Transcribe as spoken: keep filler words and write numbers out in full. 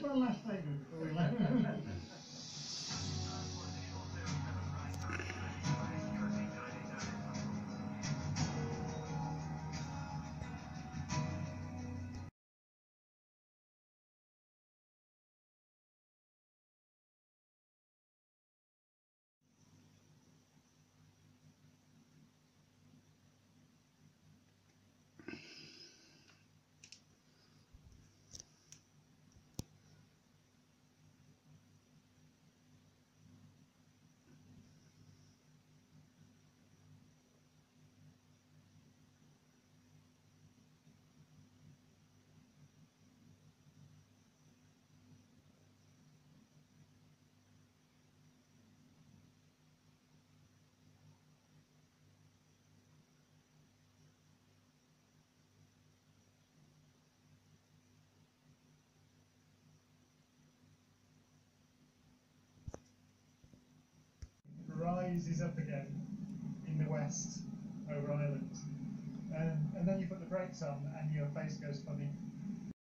Just one last statement before we land. Rises up again in the west over Ireland, um, and then you put the brakes on and your face goes funny.